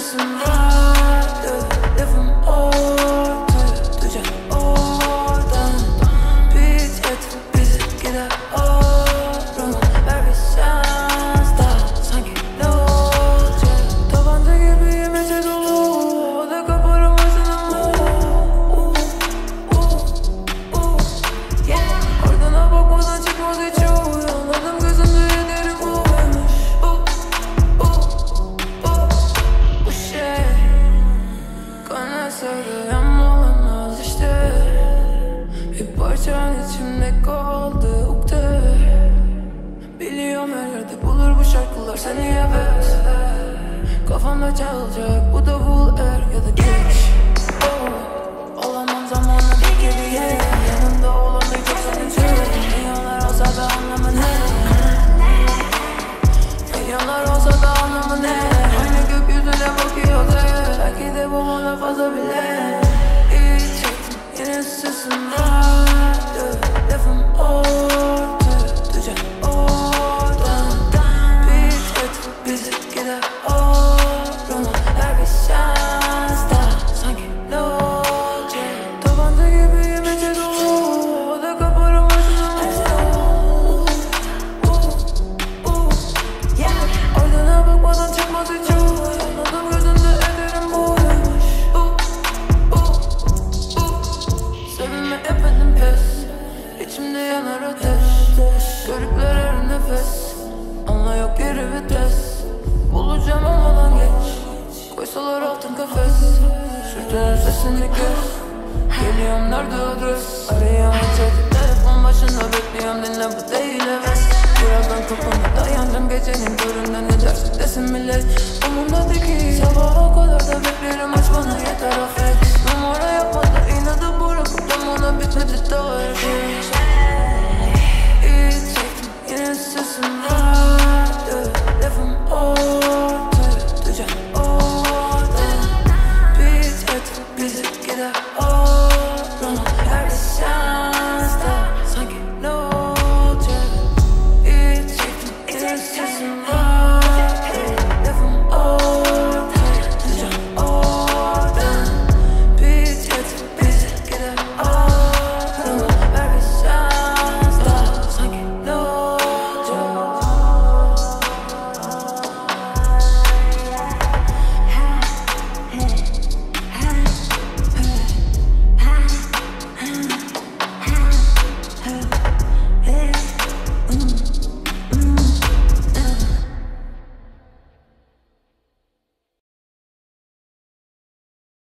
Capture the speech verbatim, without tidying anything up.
sesim vardı. Lafım ortaya duyacak oradan. Beat et bizi gider orama. Ver bir şans daha sanki ne olacak. Tabanca gibiyim içe dolu. O da kaparım başını. Ardına bakmadan çıkmaz hiç yol. Anladım gözümde yedirim buymuş. Bu şey kana sarıyan olamaz işte. Bir parçan içimde kaldı ukde. Biliyorum her yerde bulur bu şarkılar seni evet. Kafamda çalacak bu davul er ya da geç. Oh, olamam zamanla bir gibi yeah. Yanımda olan bir çok sanıcı. Milyonlar olsa da anlamı ne? Milyonlar olsa da anlamı ne? Aynı gökyüzüne bakıyoruz evet. Belki de bu ona fazla bile. İç ettim yine sesim vardı. Lafım ortaya duyacak oradan. Beat et bizi gider orama. Ver bir şans daha sanki ne olacak. Tabanca gibiyim içe dolu. O da kaparım başını. Ardına bakmadan çıkmaz hiç yol. Anladım gözünde ederim buymuş. Sevime etmedim pes. İçimde yanar ateş. Görükler her nefes. Anla yok geri vites. Bulacağım olmadan geç. Koysalar altın kafes. Sürtünün sesini kes. Geliyorum nerede adres. Arıyorum içeri telefon başında bekliyorum. Dinle bu değil heves. Birazdan kapını dayandım gecenin köründe. Ne dersin desin millet. Umurumda değil ki. Sabaha kadar da beklerim aç bana yeter affet. Numara yapma da inadı bırakıp da bana bitmedi daha erken. İç çektim yine sesim vardı. Lafım ortaya duyacak oradan. Beat et bizi gider orama. Her bir şans daha sanki ne olacak. İç çektim yine sesim vardı.